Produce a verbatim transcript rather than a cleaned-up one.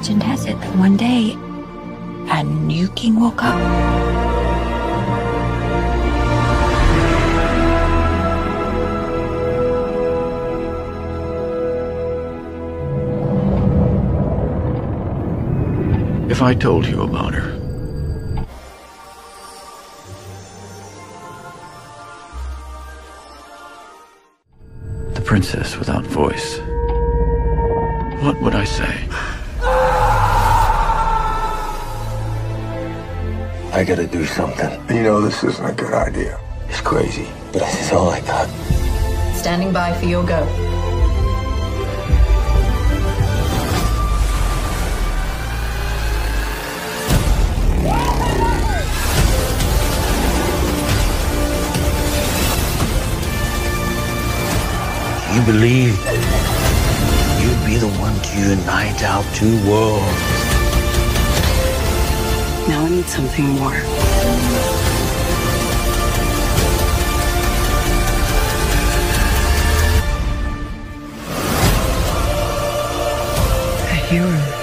Legend has it that one day, a new king woke up. If I told you about her, the princess without voice, what would I say? I gotta do something. You know this isn't a good idea. It's crazy, but this is all I got. Standing by for your go. You believe you'd be the one to unite our two worlds. Now I need something more. A hero.